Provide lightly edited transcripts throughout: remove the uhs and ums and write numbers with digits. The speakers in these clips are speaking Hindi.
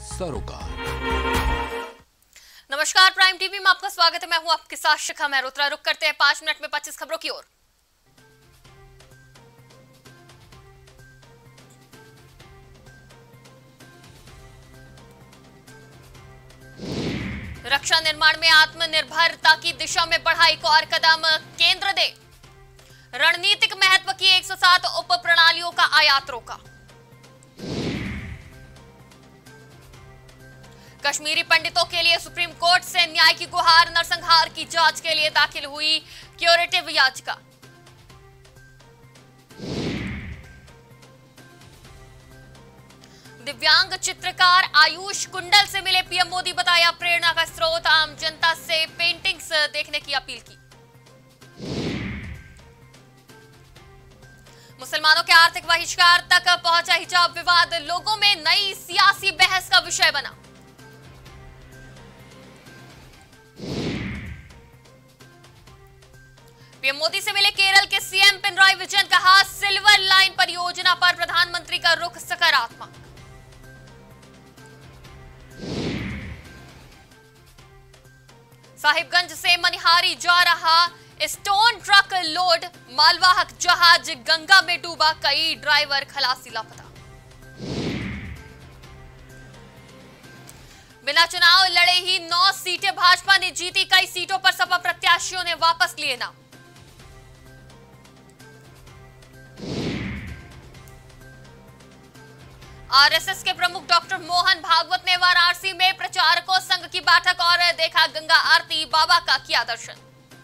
सरोकार। नमस्कार, प्राइम टीवी में आपका स्वागत है। मैं हूं आपके साथ शिखा मेहरोत्रा। रुक करते हैं 5 मिनट में 25 खबरों की ओर। रक्षा निर्माण में आत्मनिर्भरता की दिशा में बढ़ा एक और कदम, केंद्र दे रणनीतिक महत्व की 107 उप प्रणालियों का आयात रोका। कश्मीरी पंडितों के लिए सुप्रीम कोर्ट से न्याय की गुहार, नरसंहार की जांच के लिए दाखिल हुई क्यूरेटिव याचिका। दिव्यांग चित्रकार आयुष कुंडल से मिले पीएम मोदी, बताया प्रेरणा का स्रोत। आम जनता से पेंटिंग्स देखने की अपील की। मुसलमानों के आर्थिक बहिष्कार तक पहुंचा हिजाब विवाद, लोगों में नई सियासी बहस का विषय बना। पीएम मोदी से मिले केरल के सीएम पिनराई विजयन, कहा सिल्वर लाइन परियोजना पर प्रधानमंत्री का रुख सकारात्मक। साहिबगंज से मनिहारी जा रहा स्टोन ट्रक लोड मालवाहक जहाज गंगा में डूबा, कई ड्राइवर खलासी लापता। बिना चुनाव लड़े ही 9 सीटें भाजपा ने जीती, कई सीटों पर सपा प्रत्याशियों ने वापस लिए नाम। आरएसएस के प्रमुख डॉक्टर मोहन भागवत ने वाराणसी में प्रचारकों संघ की बैठक और देखा गंगा आरती, बाबा का किया दर्शन।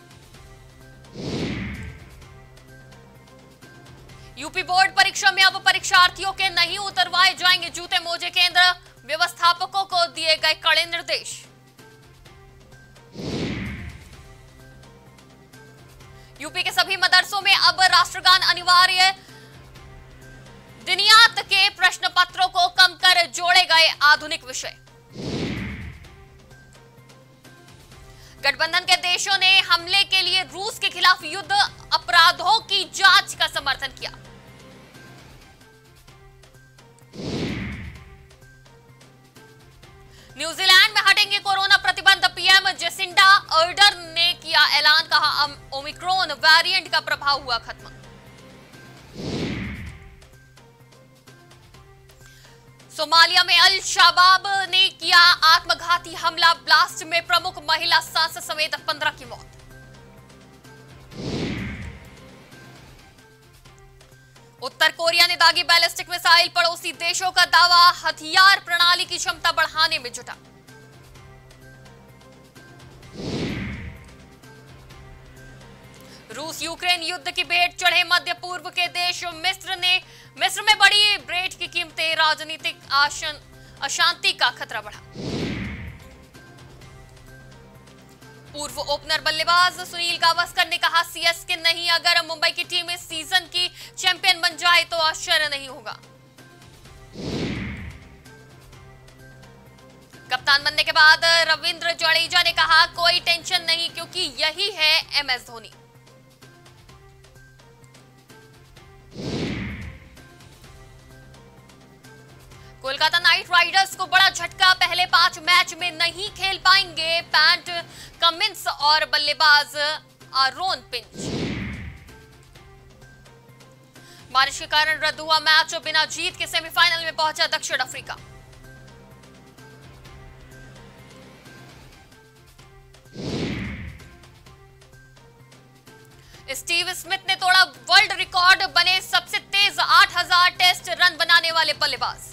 यूपी बोर्ड परीक्षा में अब परीक्षार्थियों के नहीं उतरवाए जाएंगे जूते मोजे, केंद्र व्यवस्थापकों को दिए गए कड़े निर्देश। यूपी के सभी मदरसों में अब राष्ट्रगान अनिवार्य, दिनियात के प्रश्न पत्रों को कम कर जोड़े गए आधुनिक विषय। गठबंधन के देशों ने हमले के लिए रूस के खिलाफ युद्ध अपराधों की जांच का समर्थन किया। न्यूजीलैंड में हटेंगे कोरोना प्रतिबंध, पीएम जेसिंडा अर्डर्न ने किया ऐलान, कहा ओमिक्रॉन वेरिएंट का प्रभाव हुआ खत्म। सोमालिया में अल शबाब ने किया आत्मघाती हमला, ब्लास्ट में प्रमुख महिला सांसद समेत 15 की मौत। उत्तर कोरिया ने दागी बैलिस्टिक मिसाइल, पड़ोसी देशों का दावा, हथियार प्रणाली की क्षमता बढ़ाने में जुटा। रूस यूक्रेन युद्ध की भेंट चढ़े मध्य पूर्व के देश, मिस्र में बढ़ी ब्रेड की कीमतें, राजनीतिक अशांति का खतरा बढ़ा। पूर्व ओपनर बल्लेबाज सुनील गावस्कर ने कहा सीएसके नहीं, अगर मुंबई की टीम इस सीजन की चैंपियन बन जाए तो आश्चर्य नहीं होगा। कप्तान बनने के बाद रविंद्र जडेजा ने कहा कोई टेंशन नहीं, क्योंकि यही है MS Dhoni. Kolkata Knight Riders को बड़ा झटका, पहले 5 मैच में नहीं खेल पाएंगे पैट कमिंस और बल्लेबाज आरोन पिंच। बारिश के कारण रद्द हुआ मैच, बिना जीत के सेमीफाइनल में पहुंचा दक्षिण अफ्रीका। स्टीव स्मिथ ने तोड़ा वर्ल्ड रिकॉर्ड, बने सबसे तेज 8000 टेस्ट रन बनाने वाले बल्लेबाज।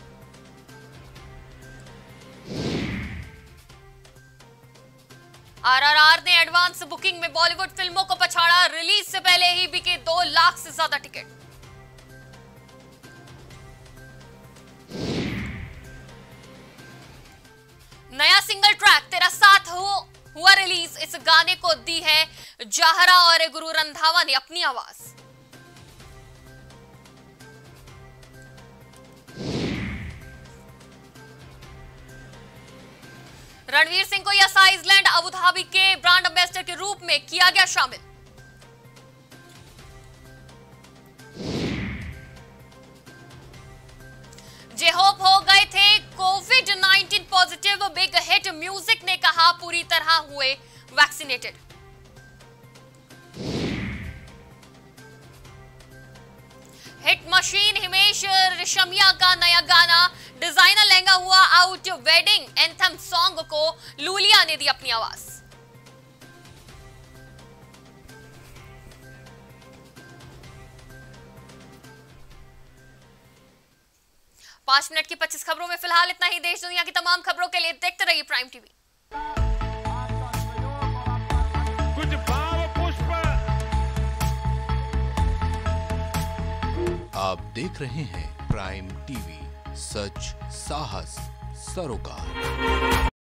आरआरआर ने एडवांस बुकिंग में बॉलीवुड फिल्मों को पछाड़ा, रिलीज से पहले ही बिके 2 लाख से ज्यादा टिकट। नया सिंगल ट्रैक तेरा साथ हुआ रिलीज, इस गाने को दी है जाहरा और गुरु रंधावा ने अपनी आवाज। रणवीर सिंह को यस आइसलैंड अबू धाबी के ब्रांड एम्बेसडर के रूप में किया गया शामिल। जे होप हो गए थे कोविड-19 vaccinated. Hit machine Himesh Reshammiya का नया गाना डिजाइनर लहंगा हुआ आउट, वेडिंग एंथम सॉन्ग को लूलिया ने दी अपनी आवाज। 5 मिनट की 25 खबरों में फिलहाल इतना ही। देश दुनिया की तमाम खबरों के लिए देखते रहिए प्राइम टीवी। कुछ भाव पुष्प। आप देख रहे हैं प्राइम टीवी, सच साहस सरोकार।